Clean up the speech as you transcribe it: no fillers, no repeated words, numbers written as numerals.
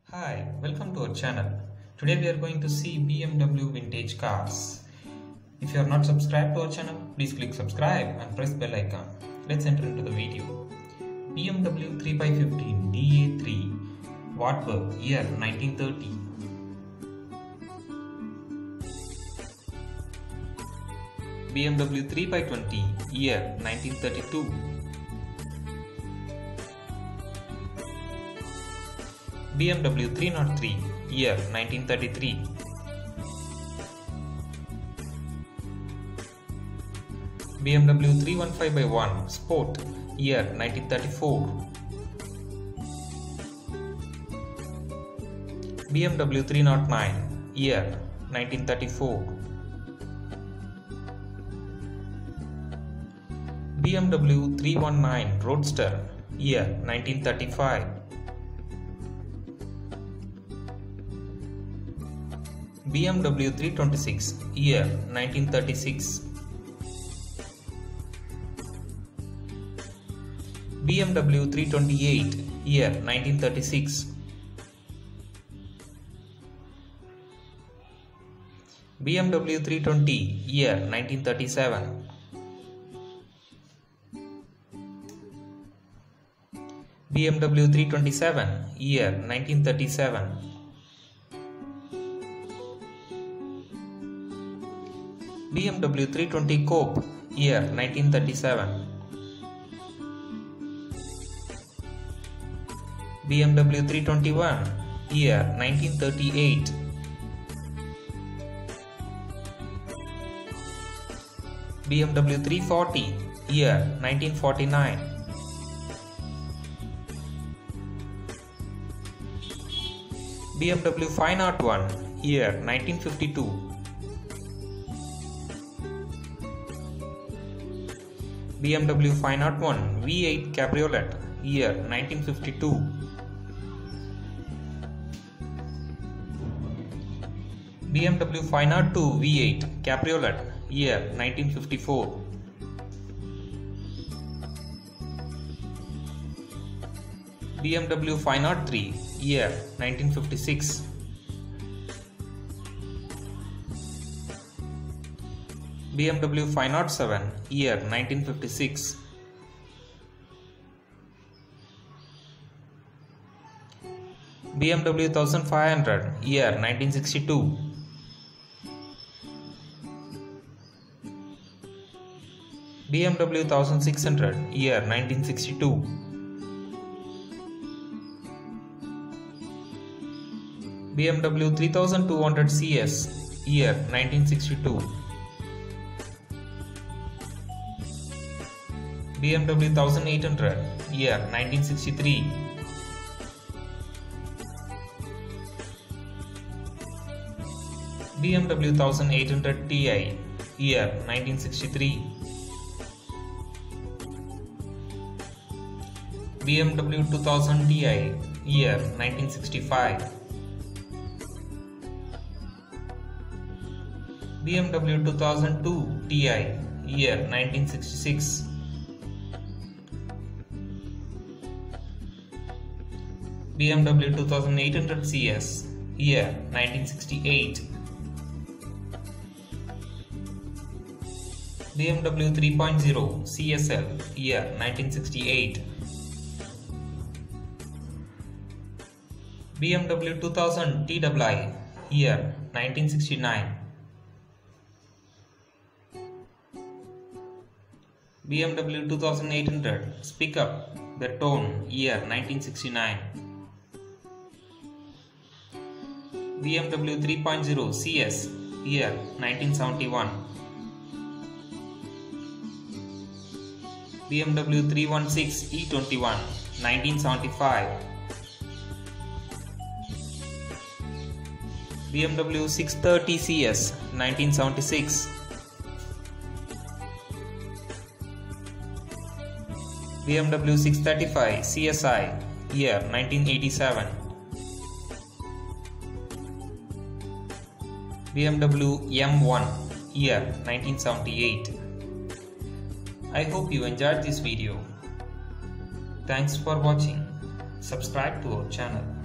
Hi, welcome to our channel. Today we are going to see BMW vintage cars. If you are not subscribed to our channel, please click subscribe and press bell icon. Let's enter into the video. BMW 3x15 DA3 Wartburg year 1930. BMW 3x20 year 1932. BMW 303 year 1933. BMW 315/1 Sport year 1934. BMW 309 year 1934. BMW 319 Roadster year 1935. BMW 326 year 1936. BMW 328 year 1936. BMW 320 year 1937. BMW 327 year 1937. BMW 320 Coupe year 1937. BMW 321 year 1938. BMW 340 year 1949. BMW 501 year 1952. BMW 501 V8 Cabriolet year 1952. BMW 502 V8 Cabriolet year 1954. BMW 503 year 1956. BMW 507 year 1956. BMW 1500 year 1962. BMW 1600 year 1962. BMW 3200 CS year 1962. BMW 1800 year 1963. BMW 1800 Ti year 1963. BMW 2000 Ti year 1965. BMW 2002 Ti year 1966. BMW 2800 CS year 1968. BMW 3.0 CSL year 1968. BMW 2000 TII year 1969. BMW 2800 Speak Up Bertone year 1969. BMW 3.0 CS year 1971. BMW 316 E21 1975. BMW 630 CS 1976. BMW 635 CSI year 1987. BMW M1 year 1978. I hope you enjoyed this video. Thanks for watching. Subscribe to our channel.